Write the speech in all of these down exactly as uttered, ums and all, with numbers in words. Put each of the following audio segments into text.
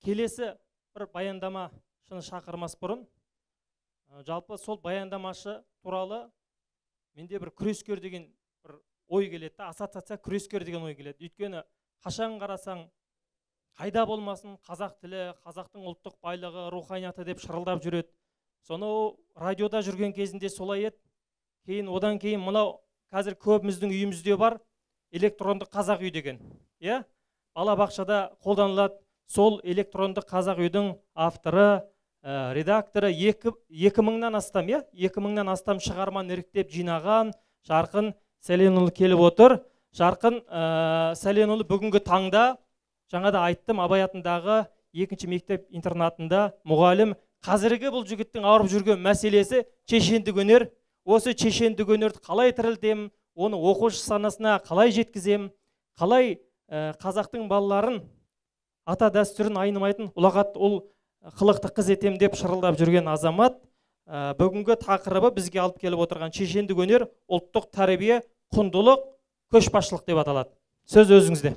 келесі бір баяндамашыны шақырмас бұрын, жалпы сол баяндамашы туралы менде бір күрескер деген бір ой келеді, ассоциация күрескер деген ой келеді. Өйткені қашан қарасаң, қайда болмасын қазақ тілі, қазақтың ұлттық байлығы, руханияты деп шырылдап жүреді. Соны радиода жүрген кезінде солай еді. Кейін одан кейін мынау қазір көбіміздің үйімізде бар электрондық қазақ үй деген. Иә? Балабақшада қолданылады. Сол электрондық қазақ үйдің авторы, редакторы екі мыңнан астам, иә? екі мыңнан астам шығарманы іріктеп жинаған Жарқын Сәленұлы келіп отыр. Жарқын Сәленұлы бүгінгі таңда, жаңада айттым, Абай атындағы екінші мектеп интернатында мұғалім. Қазіргі бұл жігіттің ауырып жүрген мәселесі шешендік өнер. Осы шешендік өнерді қалай тірілтемін, оны оқушы санасына қалай жеткіземін, қалай қазақтың балаларын ата дәстүрін айнымайтын ұлағат ұл қылықты қыз етем деп шырылдап жүрген азамат. Бүгінгі тақырыбы бізге алып келіп отырған шешендік өнер, ұлттық тәрбие, құндылық, көшбасшылық деп аталады. Сөз өзіңізде.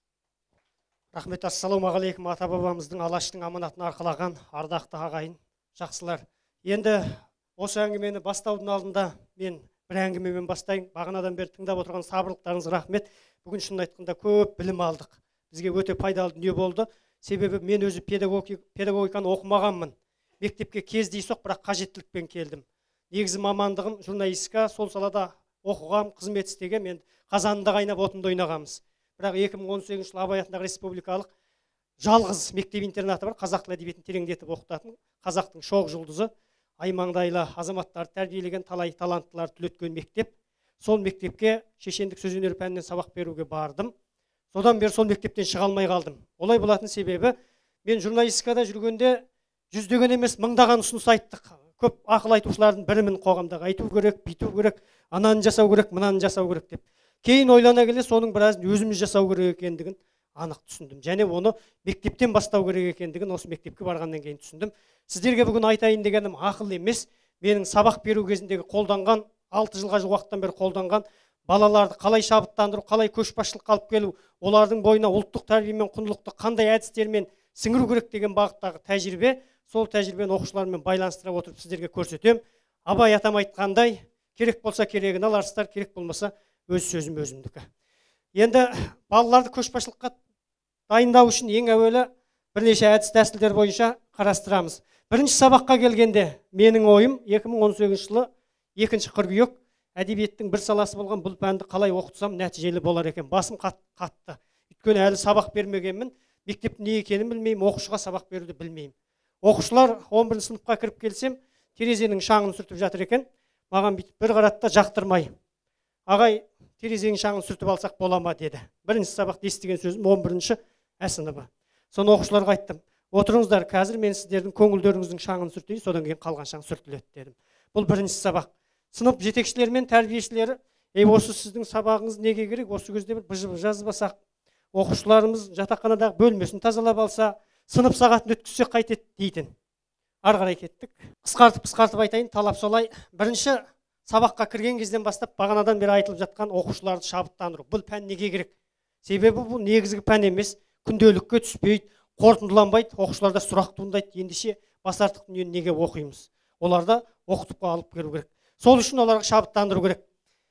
Рахмет, ассалаумағалейкум. Ата бабамыздың Алаштың аманатын арқалаған ардақты ағайын, жақсылар. Енді осы әңгімені бастаудың алдында мен бір әңгімемен бастайын. Бағанадан бері тыңдап отырған сабырлықтарыңыз рахмет. Бүгін шынын айтқанда көп білім алдық. Бізге өте пайдалы дүние болды. Себебі мен өзі педагогиканы оқымағанмын. Мектепке кездейсоқ, бірақ қажеттілікпен келдім. Негізі мамандығым журналистика, сол салада оқығам, қызмет істеген, мен қазанында қайнап отында ойнағамыз. Бірақ екі мың он сегізінші жылы Абай атындағы республикалық жалғыз мектеп интернаты бар, қазақ тілі әдебиетін тереңдетіп оқытатын, қазақтың шоқ жұлдызы, аймаңдайлы азаматтар тәрбиелеген талай таланттылар түлеткен мектеп. Сол мектепке шешендік сөз өнері пәнінен сабақ беруге бардым. Содан бері сол мектептен шыға алмай қалдым. Олай болатын себебі, мен журналистикада жүргенде жүздеген емес мыңдаған ұсыныс айттық. Көп ақыл айтушылардың бірімін қоғамдағы, айту керек, биту керек, ананы жасау керек, мынаны жасау керек деп. Кейін ойлана келе соның біразын өзіміз жасау керек екендігін анық түсіндім. Және оны мектептен бастау керек екендігін осы мектепке барғаннан кейін түсіндім. Сіздерге бүгін айтайын дегенім ақыл емес, менің сабақ беру кезіндегі қолданған, алты жылға жуық уақыттан бері қолданған балаларды қалай шабыттандыру, қалай көшбасшылыққа алып келу, олардың бойына ұлттық тәрбие мен құндылықты қандай әдістермен сіңіру керек деген бағыттағы тәжірибе, сол тәжірибені оқушылармен байланыстыра отырып сіздерге көрсетем. Абай атам айтқандай, керек болса керегін аларсыздар, керек болмаса өз сөзім өзімдікі. Енді балаларды көшбасшылыққа дайындау үшін ең әуелі бірнеше әдіс тәсілдер бойынша қарастырамыз. Бірінші сабаққа келгенде менің ойым екі мың он сегізінші жылы екінші қыркүйек әдебиеттің бір саласы болған бұл пәнді қалай оқытсам нәтижелі болар екен. Басым қатты. Өйткені әлі сабақ бермегенмін, мектептің не екенін білмеймін, оқушыға сабақ беруді білмеймін. Оқушылар он бірінші сыныпқа кіріп келсем, терезенің шаңын сүртіп жатыр екен. Маған бүйтіп бір қарады да жақтырмай: "Ағай, терезенің шаңын сүртіп алсақ бола ма?" деді. Бірінші сабақта естіген сөзім он бірінші ә сыныбы. Соны оқушыларға айттым: "Отырыңыздар, қазір мен сіздердің көңілдеріңіздің шаңын сүртейін, содан кейін қалған шаң сүртіледі" дедім. Бұл бірінші сабақ. Сынып жетекшілері мен тәрбиешілері: "Ей, осы сіздің сабағыңыз неге керек? Осы кезде бір быжы жазбасақ, оқушыларымыз жатақханадағы бөлмесін тазалап алса, сынып сағатын өткізсек қайтеді" дейтін. Ары қарай кеттік. Қысқартып қысқартып айтайын, талап солай. Бірінші сабаққа кірген кезден бастап бағанадан бері айтылып жатқан оқушыларды шабыттандыру. Бұл пән неге керек? Себебі бұл негізгі пән емес, күнделікке түспейді, қорытындыланбайды, оқушыларда сұрақ туындайды. Ендеше бас артық дүниені неге оқимыз? Оларды оқытып алып келу керек. Сол үшін оларға шабыттандыру керек.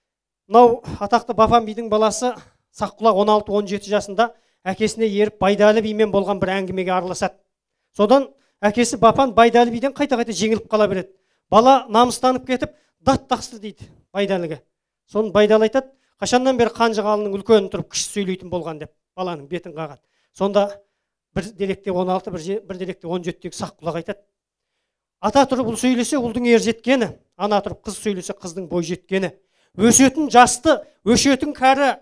Мынау атақты Бапан бидің баласы Саққұлақ он алты он жеті жасында әкесіне еріп Байдалы бимен болған бір әңгімеге араласады. Содан әкесі Бапан Байдалы биден қайта-қайта жеңіліп қала береді. Бала намыстанып кетіп, дат тақсты дейді Байдалыға. Соны Байдалы айтады: "Қашаннан бері қанжығалының үлкені тұрып кіші сөйлейтін болған" деп баланың бетін қағады. Сонда бір деректе он алты, бір деректе он жетідегі Саққұлақ айтады: "Ата тұрып ұл сөйлесе, ұлдың ер жеткені, ана тұрып қыз сөйлесе, қыздың бой жеткені. Өсетін жасты, өшетін кәрі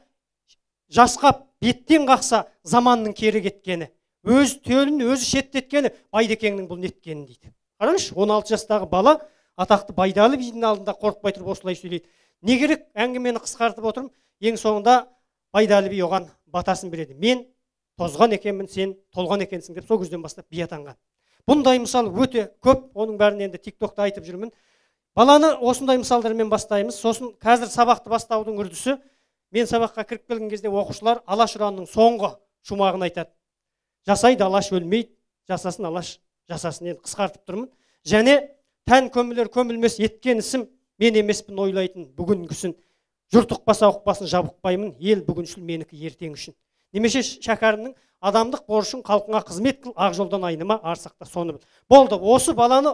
жасқап беттен қақса, заманның кері кеткені. Өз төлін өзі шеттеткені, Байдекеңнің бұл неткені" дейді. Қараңызшы, он алты жастағы бала атақты Байдалы бидің алдында қорықпай тұрып осылай сөйлейді. Не керек? Әңгімені қысқартып отырмын. Ең соңында Байдалы би оған батасын береді: "Мен тозған екенмін, сен толған екенсің" деп сол кезден бастап би атанған. Бұндай мысал өте көп, оның бәрін енді тиктокта айтып жүрмін. Баланы осындай мысалдармен бастаймыз. Сосын қазір сабақты бастаудың үрдісі, мен сабаққа кіріп келген кезде оқушылар Алаш ұранының соңғы шумағын айтады: "Жасайды Алаш өлмейді, жасасын Алаш, жасасын. Енді қысқартып тұрмын. Және тән көмілер көмілмес еткен ісім мен емеспін ойлайтын бүгінгісін. Жұрт ұқпаса ұқпасын жабықпаймын, ел бүгіншіл менікі ертең үшін. Немесе Шәкәрімнің адамдық борышын халқыңа қызмет қыл, ақ жолдан айныма, арсақта соны біл. Болды, осы баланы,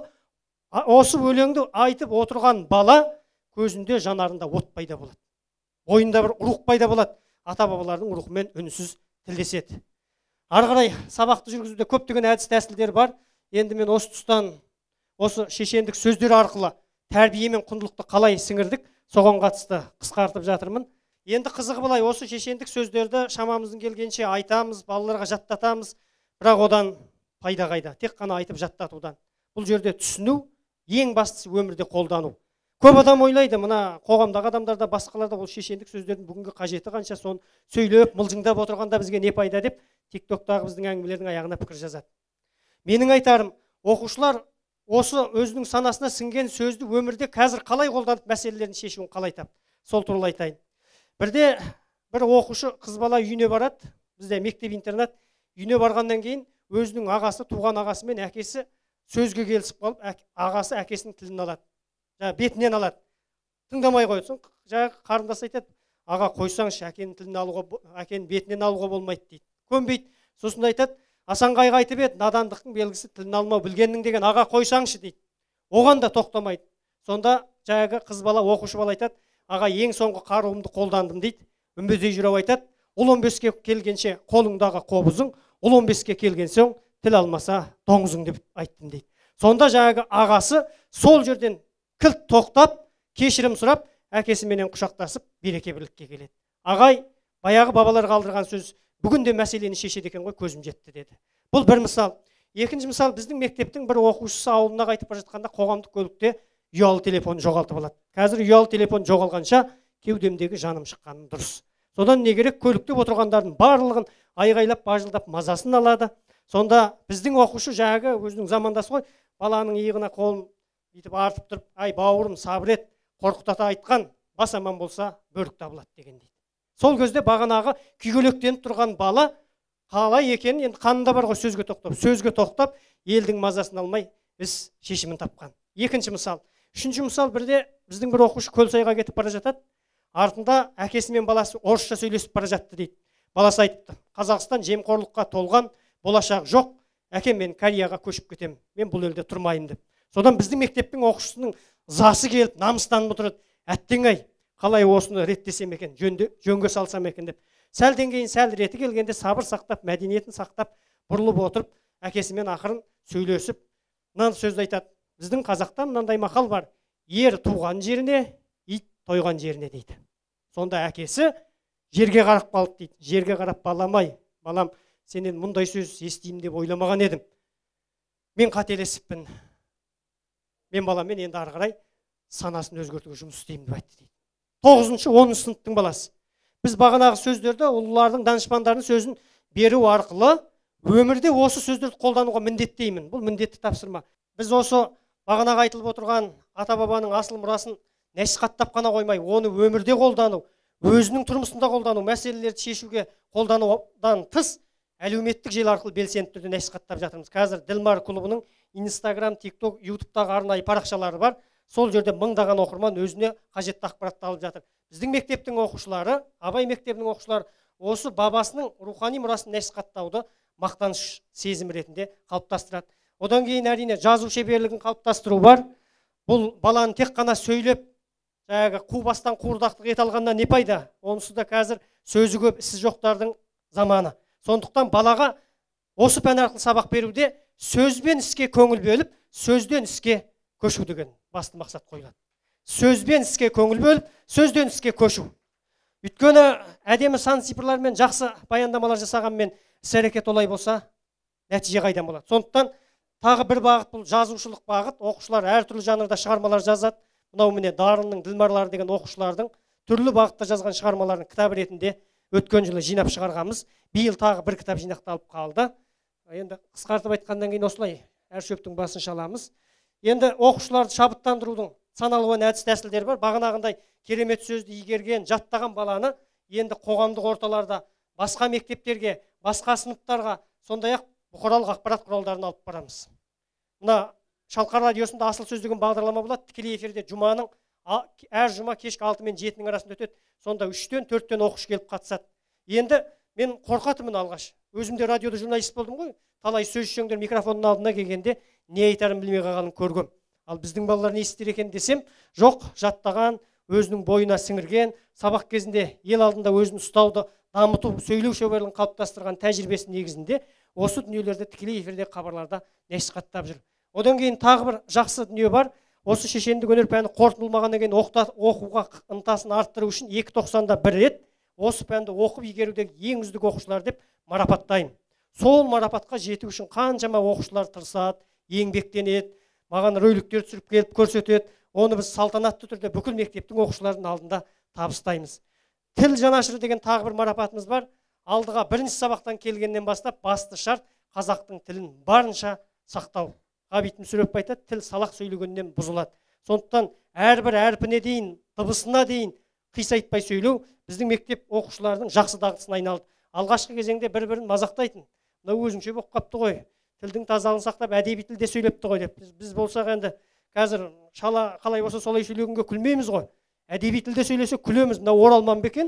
осы өлеңді айтып отырған бала көзінде, жанарында от пайда болады. Ойында бір рух пайда болады. Ата-бабалардың рухымен үнсіз тілдеседі. Ары қарай сабақты жүргізуде көптеген әдіс тәсілдер бар. Енді мен осы тұстан осы шешендік сөздер арқылы тәрбие мен құндылықты қалай сіңірдік, соған қатысты қысқартып жатырмын. Енді қызығы былай, осы шешендік сөздерді шамамыздың келгенше айтамыз, балаларға жаттатамыз, бірақ одан пайда қайда? Тек қана айтып жаттатудан. Бұл жерде түсіну, ең бастысы өмірде қолдану. Көп адам ойлайды, мына қоғамдағы адамдарда, басқаларда ол шешендік сөздердің бүгінгі қажеті қанша, соны сөйлеп, мылжыңдап отырғанда бізге не пайда деп, тиктоктағы біздің әңгімелердің аяғына пікір жазады. Менің айтарым, оқушылар осы өзінің санасына сіңген сөзді өмірде қазір қалай қолданып мәселелерін шешуін қалай тап. Сол туралы айтайын. Бірде бір оқушы қыз бала үйіне барады, бізде мектеп-интернат, үйіне барғаннан кейін өзінің ағасы, туған ағасы мен әкесі сөзге келісіп қалып, ағасы әкесінің тілін алады. Жаңа бетінен алады. Тыңдамай қойсын, жаңа қарындас айтады, аға қойсаңшы, әкенің тілін алуға, әкенің бетінен алуға болмайды дейді. Көнбейді. Сосын айтады, Асанғайға айтып еді, надандықтың белгісі тілін алмау білгеннің деген, аға қойсаңшы дейді. Оған да тоқтамайды. Сонда жаңағы қыз бала, оқушы бала айтады, аға ең соңғы қаруымды қолдандым дейді. Үмбетей жүріп айтады, ұл он беске келгенше қолыңдағы қобызың, ұл он беске келген соң тіл алмаса доңызың деп айттым дейді. Сонда жаңағы ағасы сол жерден кілт тоқтап, кешірім сұрап, әкесіменен құшақтасып, береке бірлікке келеді. Ағай, баяғы бабалар қалдырған сөз бүгінде мәселені шешеді екен ғой, көзім жетті деді. Бұл бір мысал. Екінші мысал, біздің мектептің бір оқушысы ауылына қайтып бара жатқанда қоғамдық көлікте ұялы телефон жоғалтып алады. Қазір ұялы телефон жоғалғанша кеудемдегі жаным шыққаны дұрыс. Содан не керек, көлікте отырғандардың барлығын айғайлап, бажылдап мазасын алады. Сонда біздің оқушы жаңағы өзінің замандасы ғой, баланың иығына қолын бүйтіп артып тұрып, ай бауырым сабыр ет, қорқытата айтқан, бас аман болса бөрік табылады деген дейді. Сол кезде бағанағы күйгелектеніп тұрған бала қалай екенін енді қанында бар ғой, сөзге тоқтап, сөзге тоқтап, елдің мазасын алмай, іс шешімін тапқан. Екінші мысал. Үшінші мысал, бірде біздің бір оқушы Көлсайға кетіп бара жатады. Артында әкесі мен баласы орысша сөйлесіп бара жатты дейді. Баласы айтыпты, Қазақстан жемқорлыққа толған, болашақ жоқ, әкем мен Кореяға көшіп кетемін, мен бұл елде тұрмайын деп. Содан біздің мектептің оқушысының засы келіп, намыстанып отырады. Әттең-ай, қалай осыны реттесем екен, жөнге салсам екен деп. Сәлден кейін сәл реті келгенде сабыр сақтап, мәдениетін сақтап, бұрылып отырып, әкесімен ақырын сөйлесіп, мынандай сөзді айтады. Біздің қазақта мынандай мақал бар: ер туған жеріне, ит тойған жеріне дейді. Сонда әкесі жерге қарап қалды дейді. Жерге қарап, балам-ай, балам, сенен мұндай сөз естеймін деп ойламаған едім. Мен қателесіппін. Мен баламмен енді ары қарай санасын өзгертуге жұмыс істеймін деп айтты дейді. тоғызыншы оныншы сыныптың баласы. Біз бағанағы сөздерді, ұлылардың, данышпандардың сөзін беру арқылы өмірде осы сөздерді қолдануға міндеттеймін. Бұл міндетті тапсырма. Біз осы бағанағы айтылып отырған ата-бабаның асыл мұрасын насихаттап қана қоймай, оны өмірде қолдану, өзінің тұрмысында қолдану, мәселелерді шешуге қолданудан тыс әлеуметтік желі арқылы белсенді түрде насихаттап жатырмыз. Қазір Ділмар клубының Инстаграм, TikTok, ютубтағы арнайы парақшалары бар. Сол жерде мыңдаған оқырман өзіне қажетті ақпаратты алып жатыр. Біздің мектептің оқушылары, Абай мектебінің оқушылары осы бабасының рухани мұрасын насихаттауды мақтаныш сезім ретінде қалыптастырады. Одан кейін әрине жазу шеберлігін қалыптастыру бар. Бұл баланы тек қана сөйлеп, жаңағы қу бастан қуырдақтық ете алғаннан не пайда? Онысы да қазір сөзі көп, ісі жоқтардың заманы. Сондықтан балаға осы пән арқылы сабақ беруде сөзбен іске көңіл бөліп, сөзден іске көшу деген басты мақсат қойылады. Сөзбен іске көңіл бөліп, сөзден іске көшу. Өйткені әдемі сан сипырлармен жақсы баяндамалар жасағанмен іс-әрекет олай болса, нәтиже қайдан болады. Сондықтан тағы бір бағыт, бұл жазушылық бағыт. Оқушылар әртүрлі жанрда шығармалар жазады. Мынау міне Дарынның Ділмарлары деген оқушылардың түрлі бағытта жазған шығармаларын кітап ретінде өткен жылы жинап шығарғанбыз. Биыл тағы бір кітап жинақталып қалды. Енді қысқартып айтқаннан кейін осылай әр шөптің басын шаламыз. Енді оқушыларды шабыттандырудың сан алуан әдіс тәсілдері бар. Бағанағындай керемет сөзді игерген, жаттаған баланы енді қоғамдық орталарда, басқа мектептерге, басқа сыныптарға, сондай-ақ бұқаралық ақпарат құралдарын алып барамыз. Мына Шалқар радиосында Асыл сөз деген бағдарлама болады. Тікелей эфирде жұманың әр жұма кешкі алты мен жетінің арасында өтеді. Сонда үштен төрттен оқушы келіп қатысады. Енді мен қорқатымын алғаш. Өзімде радиода журналист болдым ғой. Талай сөз шеңдер микрофонның алдына келгенде не айтарын білмей қалғанын көргем. Ал біздің балалар не істер екен десем, жоқ, жаттаған, өзінің бойына сіңірген, сабақ кезінде ел алдында өзін ұстауды дамыту, сөйлеу шеберлігін қалыптастырған тәжірибесі негізінде осы дүниелерді тікелей эфирде хабарларда насихаттап жүр. Одан кейін тағы бір жақсы дүние бар. Осы шешендік өнер пәні қорытылмағаннан кейін оқуға ынтасын арттыру үшін екі тоқсанда бір рет осы пәнді оқып игерудегі ең үздік оқушылар деп марапаттаймын. Сол марапатқа жету үшін қаншама оқушылар тырысады, еңбектенеді, маған роликтер түсіріп келіп көрсетеді. Оны біз салтанатты түрде бүкіл мектептің оқушыларының алдында табыстаймыз. Тіл жанашыры деген тағы бір марапатымыз бар. Алдыға бірінші сабақтан келгеннен бастап басты шарт қазақтың тілін барынша сақтау. Ғабит Мүсірепов айтады, тіл салақ сөйлегеннен бұзылады. Сондықтан әрбір әрпіне дейін, дыбысына дейін қисайтпай сөйлеу біздің мектеп оқушыларының жақсы дағдысына айналды. Алғашқы кезеңде бір-бірін мазақтайтын. Мынау өзінше болып қапты ғой. Тілдің тазалығын сақтап, әдеби тілде сөйлепті ғой деп. Біз болсақ енді қазір шала қалай болса солай сөйлегенге күлмейміз ғой. Әдеби тілде сөйлесе күлеміз. Мынау оралман бекен,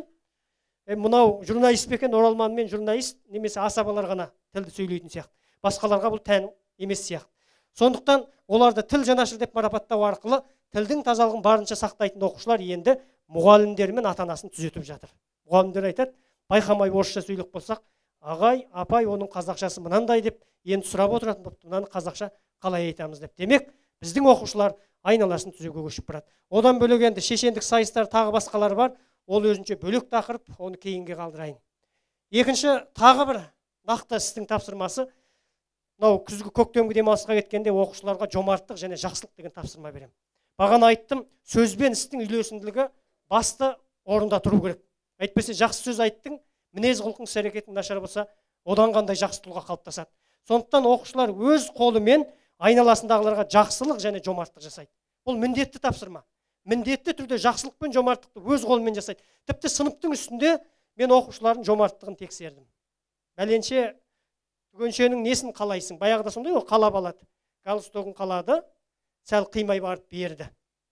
мынау журналист бекен, оралман мен журналист немесе асабалар ғана тілді сөйлейтін сияқты. Басқаларға бұл тән емес сияқты. Сондықтан оларды тіл жанашыр деп марапаттау арқылы тілдің тазалығын барынша сақтайтын оқушылар енді мұғалімдер мен ата-анасын түзетіп жатыр. Мұғалімдер айтады, байқамай орысша сөйлеп болсақ, ағай, апай, оның қазақшасы мынандай деп енді сұрап отыратын болыпты, мынаны қазақша қалай айтамыз деп. Демек, біздің оқушылар айналасын түзеуге көшіп барады. Одан бөлек енді шешендік сайыстар тағы басқалар бар. Ол өзінше бөлек тақырып, оны кейінге қалдырайын. Екінші тағы бір нақты істің тапсырмасы, мынау күзгі көктемгі демалысқа кеткенде оқушыларға жомарттық және жақсылық деген тапсырма беремін. Бағана айттым, сөз бен істің үйлесімділігі басты орында тұру керек. Әйтпесе жақсы сөз айттың, мінез құлқың, іс-әрекетің нашар болса, одан қандай жақсы тұлға қалыптасады. Сондықтан оқушылар өз қолымен айналасындағыларға жақсылық және жомарттық жасайды. Бұл міндетті тапсырма. Міндетті түрде жақсылық пен жомарттықты өз қолымен жасайды. Тіпті сыныптың үстінде мен оқушылардың жомарттығын тексердім. Бәленше түгеншенің несін қалайсың? Баяғыда сондай ғой, қалап алады. Галстогын қалады, сәл қимай барып берді.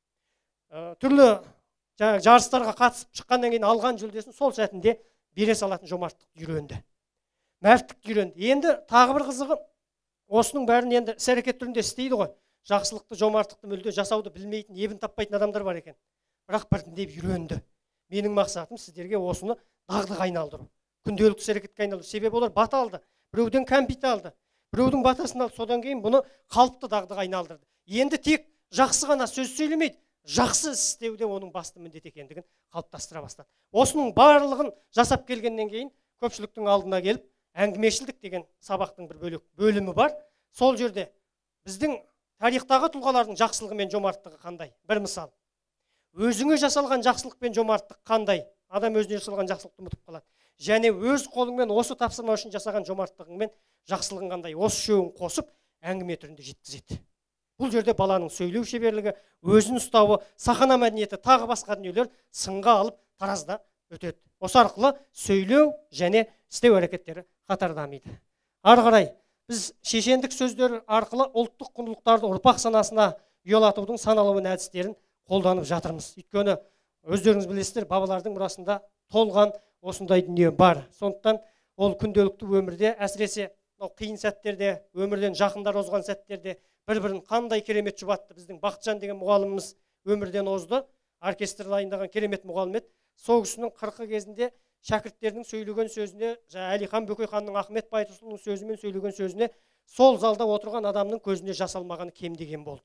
Түрлі жарыстарға қатысып шыққаннан кейін алған жүлдесін сол сәтінде бере салатын жомарттық үйренді. Мәрттік үйренді. Енді тағы бір қызығы, осының бәрін енді іс-әрекет түрінде істейді ғой. Жақсылықты, жомарттықты мүлде жасауды білмейтін, ебін таппайтын адамдар бар екен. Бірақ біртіндеп үйренді. Менің мақсатым сіздерге осыны дағдыға айналдыру. Күнделікті іс-әрекетке айналдыру. Себебі олар бата алды. Біреуден кәмпит алды. Біреудің батасын алды. Содан кейін бұны қалыпты дағдыға айналдырды. Енді тек жақсы ғана сөз сөйлемейді, жақсы істеуде оның басты міндет екендігін қалыптастыра бастады. Осының барлығын жасап келгеннен кейін көпшіліктің алдына келіп, әңгімешілдік деген сабақтың бір бөлек бөлімі бар. Сол жерде біздің тарихтағы тұлғалардың жақсылығы мен жомарттығы қандай? Бір мысал. Өзіңе жасалған жақсылық пен жомарттық қандай? Адам өзіне жасалған жақсылықты ұмытып қалады. Және өз қолыңмен осы тапсырма үшін жасаған жомарттығың мен жақсылығың қандай? Осы үшеуін қосып әңгіме түрінде жеткізеді. Бұл жерде баланың сөйлеу шеберлігі, өзін ұстауы, сахна мәдениеті, тағы басқа дүниелер сынға алып таразда өтеді. Осы арқылы сөйлеу және істеу әрекеттері қатар дамиды. Ары қарай біз шешендік сөздер арқылы ұлттық құндылықтарды ұрпақ санасына ұялатудың саналуын әдістерін қолданып жатырмыз. Өйткені өздеріңіз білесіздер, бабалардың мұрасында толған осындай дүние бар. Сондықтан ол күнделікті өмірде, әсіресе қиын сәттерде, өмірден жақындар озған сәттерде бір-бірін қандай керемет жұбатты. Біздің Бақытжан деген мұғаліміміз өмірден озды. Оркестр дайындаған керемет мұғалім еді. Сол кісінің қырқы кезінде шәкірттердің сөйлеген сөзіне, Әлихан Бөкейханның, Ахмет Байтұрсынның сөзімен сөйлеген сөзіне сол залда отырған адамның көзіне жас алмағаны кем деген болды.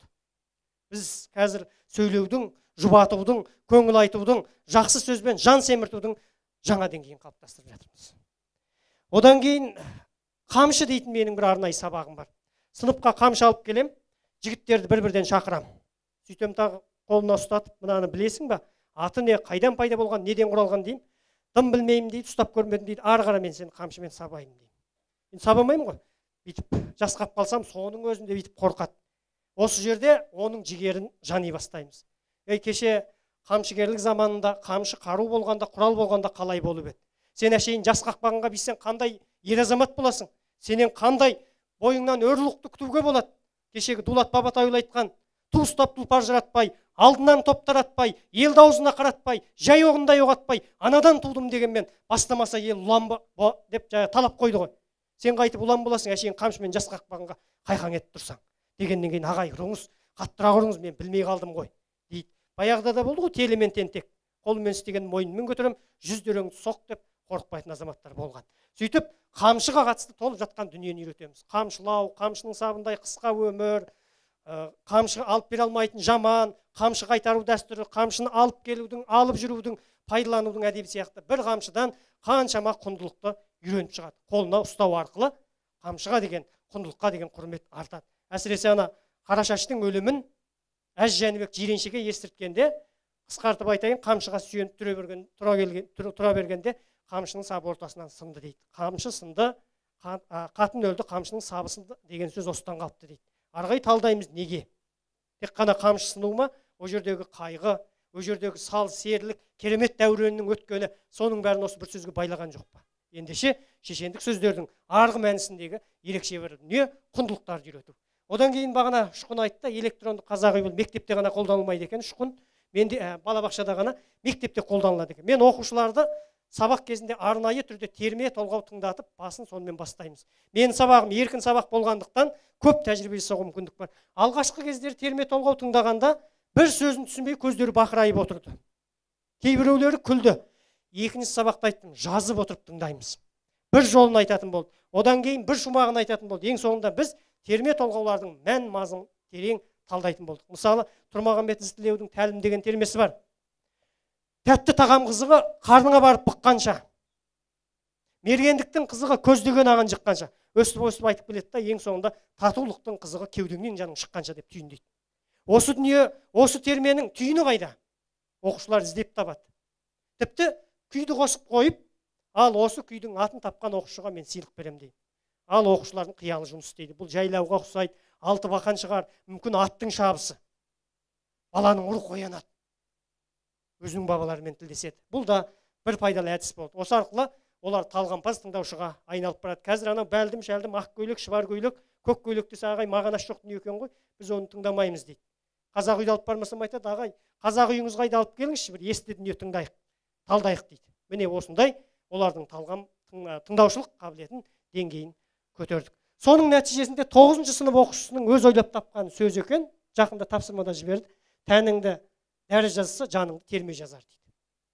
Біз қазір сөйлеудің, жұбатудың, көңіл айтудың, жақсы сөзбен жан семіртудің жаңа деңгейін қалыптастырып жатырмыз. Одан кейін қамшы дейтін менің бір арнайы сабағым бар. Сыныпқа қамшы алып келем, жігіттерді бір-бірден шақырам. Сөйтем тағы қолына ұстатып, мынаны білесің ба? Аты не, қайдан пайда болған, неден құралған деймін. Дым білмеймін дейді, ұстап көрмедім дейді. Ары қара мен сені қамшымен сабайын деймін. Мен сабамаймын ғой. Бүйтіп жасқап қалсам, соның өзінде бүйтіп қорқады. Осы жерде оның жігерін жани бастаймыз. Ей, кеше қамшыгерлік заманында қамшы қару болғанда, құрал болғанда қалай болып еді? Сен әшейін жас қақпағанға бейсен қандай ер азамат боласың? Сенен қандай бойыңнан өрлікті күтуге болады. Кешегі Дулат Бабатайұлы айтқан, туыстап тұлпар жыратпай, алдынан топ таратпай, ел даусына қаратпай, жай оғындай оғатпай, анадан тудым дегенмен бастамаса ел ұлан ба деп талап қойды ғой. Сен қайтып ұлан боласың, әшейін қамшымен жас қақпағанға қайқан етіп тұрсаң. Дегеннен кейін ағай ұрыңыз, қаттырақ ұрыңыз, мен білмей қалдым ғой дейді. Баяғыда да болды ғой телемен тентек. Қолымен істеген мойнымен көтерем, жүздеріңді соқ деп қорықпайтын азаматтар болған. Сөйтіп қамшыға қатысты толып жатқан дүниені үйретеміз. Қамшылау, қамшының сабындай қысқа өмір, қамшы алып бере алмайтын жаман, қамшы қайтару дәстүрі, қамшыны алып келудің, алып жүрудің, пайдаланудың әдебі сияқты бір қамшыдан қаншама құндылықты үйреніп шығады. Қолына ұстау арқылы қамшыға деген, құндылыққа деген құрмет артады. Әсіресе ана Қарашаштың өлімін Әз Жәнібек Жиреншеге естірткенде, қысқартып айтайын, қамшыға сүйеніп тұра берген, тұра келген, тұра бергенде қамшының сабы ортасынан сынды дейді. Қамшы сынды, қатын өлді, қамшының сабы сынды деген сөз осыдан қалыпты дейді. Арғай талдаймыз неге? Тек қана қамшы сыну ма? О жердегі қайғы, о жердегі сал серлік, керемет дәуренінің өткені, соның бәрін осы бір сөзге байлаған жоқ па? Ендеше шешендік сөздердің арғы мәнісіндегі ерекше бір дүние құндылықтарды үйрету. Одан кейін бағана Шұқын айтты, электронды қазақ үй бұл мектепте ғана қолданылмайды екен. Шұқын менде балабақшада ғана, мектепте қолданылады екен. Мен оқушыларды сабақ кезінде арнайы түрде терме толғау тыңдатып, басын сонымен бастаймыз. Мен сабағым еркін сабақ болғандықтан көп тәжірибе жасауға мүмкіндік бар. Алғашқы кездері терме толғау тыңдағанда бір сөзін түсінбей көздері бақырайып отырды. Кейбіреулері күлді. Екінші сабақта айттым, жазып отырып тыңдаймыз. Бір жолын айтатын болды. Одан кейін бір шумағын айтатын болды. Ең соңында біз терме толғаулардың мән мазын терең талдайтын болдық. Мысалы, Тұрмағамбет Ізтілеудің тәлім деген термесі бар. Тәтті тағам қызығы қарныңа барып быққанша, мергендіктің қызығы көздеген аған жыққанша, өстіп-өстіп айтып келеді да, ең соңында татулықтың қызығы кеудеңнен жаның шыққанша деп түйіндейді. Осы дүние, осы терменің түйіні қайда? Оқушылар іздеп табады. Тіпті күйді қосып қойып, ал осы күйдің атын тапқан оқушыға мен сыйлық берем дейді. Ал оқушылардың қиялы жұмыс істейді. Бұл жайлауға ұқсайды, алты бақан шығар, мүмкін аттың шабысы. Баланың рухы оянады. Өзінің бабаларымен тілдеседі. Бұл да бір пайдалы әдіс болды. Осы арқылы олар талғампаз тыңдаушыға айналып барады. Қазір анау бәлдім, шәлдім, ақ көйлек, шыбар көйлек, көк көйлек десе, ағай, маған аш жоқ дүние екен ғой, біз оны тыңдамаймыз дейді. Қазақ үйді алып бармасам айтады, ағай, қазақ үйіңіз қайда алып келіңізші, бір есті дүние тыңдайық, талдайық дейді. Міне осындай олардың талғам тыңдаушылық қабілетін деңгейін көтердік. Соның нәтижесінде тоғызыншы сынып оқушысының өз ойлап тапқан сөз екен, жақында тапсырмада жіберді. Тәніңді дәрі жазса, жаныңды терме жазар дейді.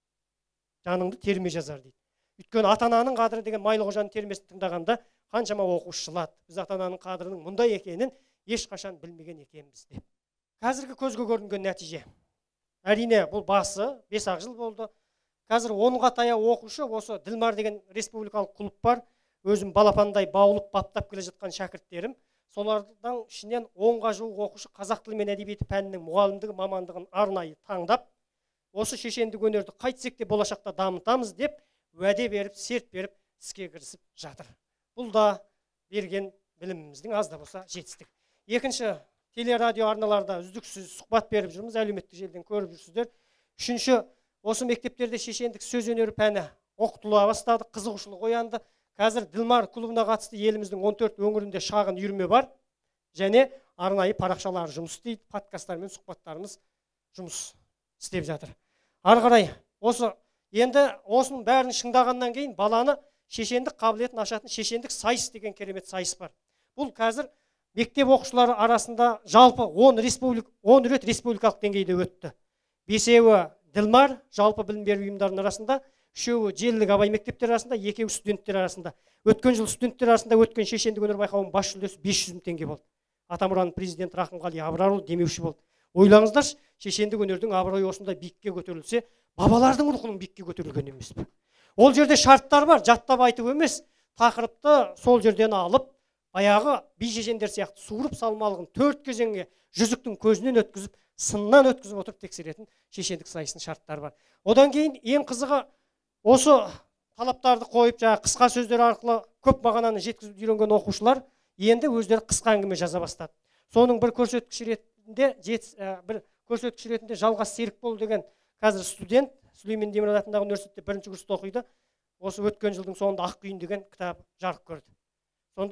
Жаныңды терме жазар дейді. Өйткені ата-ананың қадірі деген Майлықожаның термесін тыңдағанда қаншама оқушы жылады. Біз ата-ананың қадірінің мұндай екенін ешқашан білмеген екенбіз деп. Қазіргі көзге көрінген нәтиже. Әрине, бұл басы бес ақ жыл болды. Қазір онға таяу оқушы, осы Ділмар деген республикалық клуб бар. Өзім балапандай баулып баптап келе жатқан шәкірттерім. Солардан ішінен онға жуық оқушы қазақ тілі мен әдебиеті пәнінің мұғалімдігі мамандығын арнайы таңдап, осы шешендік өнерді қайтсек те болашақта дамытамыз деп уәде беріп, серт беріп, іске кірісіп жатыр. Бұл да берген біліміміздің аз да болса жетістік. Екінші, телерадио арналарда үздіксіз сұхбат беріп жүрміз, әлеуметтік желіден көріп жүрсіздер. Үшінші, осы мектептерде шешендік сөз өнері пәні оқытыла бастады, қызығушылық оянды. Қазір Ділмар клубына қатысты еліміздің он төрт өңірінде шағын үйірме бар, және арнайы парақшалар жұмыс істейді, подкасттар мен сұхбаттарымыз жұмыс істеп жатыр. Ары қарай, осы енді осының бәрін шыңдағаннан кейін баланы шешендік қабілетін ашатын шешендік сайыс деген керемет сайыс бар. Бұл қазір мектеп оқушылары арасында жалпы он республик, он рет республикалық деңгейде өтті. Бесеуі Ділмар жалпы білім беру ұйымдарының арасында, үшеуі желілік абай мектептер арасында, екеуі студенттер арасында. Өткен жыл студенттер арасында өткен шешендік өнер байқауының бас жүлдесі бес жүз мың теңге болды. Атамұраның президенті Рақымғали Абрарұлы демеуші болды. Ойлаңыздаршы, шешендік өнердің абыройы осындай биікке көтерілсе, бабалардың рухының биікке көтерілген емес пе? Ол жерде шарттар бар, жаттап айту емес, тақырыпты сол жерден алып, баяғы би шешендер сияқты суырып салмалығын төрт кезеңге жүзіктің көзінен өткізіп, сыннан өткізіп отырып тексеретін шешендік сайыстың шарттары бар. Одан кейін ең қызығы осы талаптарды қойып, жаңа қысқа сөздер арқылы көп мағынаны жеткізіп үйренген оқушылар енді өздері қысқа әңгіме жаза бастады. Соның бір көрсеткіш ретінде, бір көрсеткіш ретінде Жалғас Серікбол деген қазір студент, Сүлеймен Демирел атындағы университетте бірінші курста оқиды. Осы өткен жылдың соңында Ақ күйін деген кітап жарық көрді. Сонда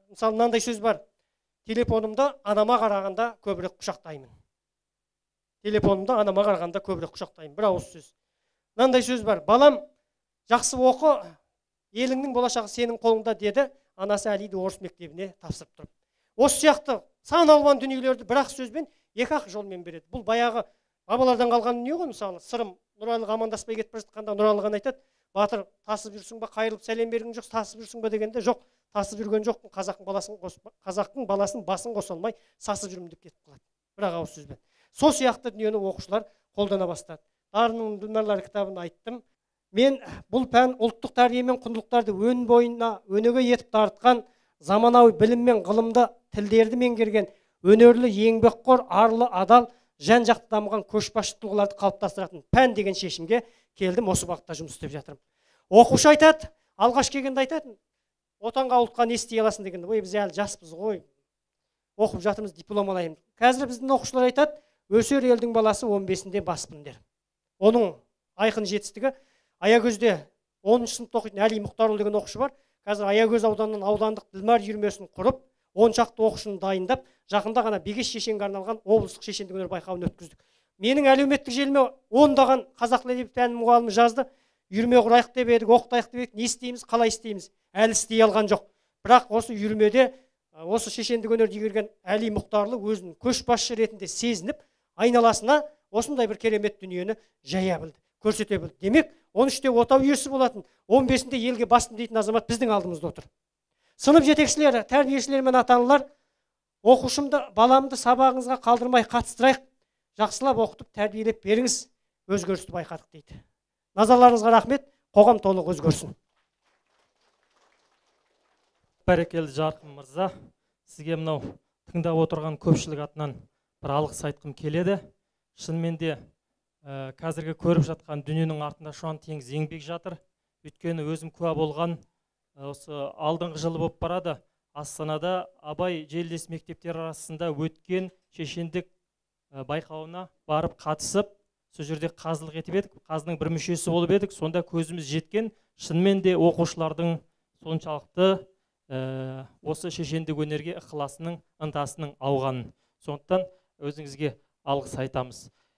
мысалы мынандай сөз бар: телефонымды анама қарағанда көбірек құшақтаймын. Телефонымды анама қарағанда көбірек құшақтаймын. Бір ауыз сөз. Мынандай сөз бар: балам, жақсы оқы, еліңнің болашағы сенің қолыңда, деді анасы Әлиді орыс мектебіне тапсырып тұрып. Осы сияқты сан алуан дүниелерді бір-ақ сөзбен, екі-ақ жолмен береді. Бұл баяғы бабалардан қалған дүние ғой. Мысалы, Сырым Нұралыға амандаспай кетіп бара жатқанда Нұралыған айтады: батыр, тасып жүрсің ба, қайырылып сәлем берген жоқ, тасып жүрсің ба дегенде, жоқ, тасып жүрген жоқпын, қазақтың баласын қазақтың баласын басын қоса алмай сасып жүрмін деп кетіп қалады. Бір-ақ ауыз сөзбен. Сол сияқты дүниені оқушылар қолдана бастады. Дарынның ділмарлары кітабын айттым. Мен бұл пән ұлттық тәрбие мен құндылықтарды өн бойына өнеге етіп тартқан, заманауи білім мен ғылымды, тілдерді меңгерген, өнерлі, еңбекқор, арлы, адал, жан-жақты дамыған көшбасшы тұлғаларды қалыптастыратын пән деген шешімге келдім. Осы бағытта жұмыс істеп жатырмын. Оқушы айтады, алғаш келгенде айтатын: отанға, ұлтқа не істей аласың дегенде, ой, біз әлі жаспыз ғой, оқып жатырмыз, диплом алайын. Қазір біздің оқушылар айтады: өсер елдің баласы он бесінде баспын дер. Оның айқын жетістігі Аягөзде оныншы сыныпта оқитын Әли Мұхтарұлы деген оқушы бар. Қазір Аягөз ауданының аудандық ділмар үйірмесін құрып, он шақты оқушыны дайындап, жақында ғана Бегеш шешенге арналған облыстық шешендік өнер байқауын өткіздік. Менің әлеуметтік желіме ондаған қазақ тілі әдебиеті пәнінің мұғалімі жазды: үйірме құрайық деп едік, оқытайық деп едік, не істейміз, қалай істейміз? Әлі істей алған жоқ. Бірақ осы үйірмеде осы шешендік өнерді игерген Әли Мұхтарлы өзінің көшбасшы ретінде сезініп, айналасына осындай бір керемет дүниені жая білді, көрсете білді. Демек, он үште отау иесі болатын, он бесінде елге бастым дейтін азамат біздің алдымызда отыр. Сынып жетекшілері, тәрбиешілер мен ата-аналар, оқушымды, баламды сабағыңызға қалдырмай қатыстырайық, жақсылап оқытып тәрбиелеп беріңіз, өзгерісті байқадық дейді. Назарларыңызға рахмет, қоғам толық өзгерсін. Бәрекелді Жарқын мырза, сізге мынау тыңдап отырған көпшілік атынан бір алғыс айтқым келеді. Шынымен де ә, қазіргі көріп жатқан дүниенің артында шуан теңіз еңбек жатыр. Өйткені өзім куә болған, осы алдыңғы жылы болып барады, Астанада Абай Желдес мектептер арасында өткен шешендік байқауына барып қатысып, сол жерде қазылық етіп едік, қазының бір мүшесі болып едік. Сонда көзіміз жеткен, шынымен де оқушылардың соншалықты ә, осы шешендік өнерге ықыласының, ынтасының ауғанын. Сондықтан өзіңізге алғыс айтамыз.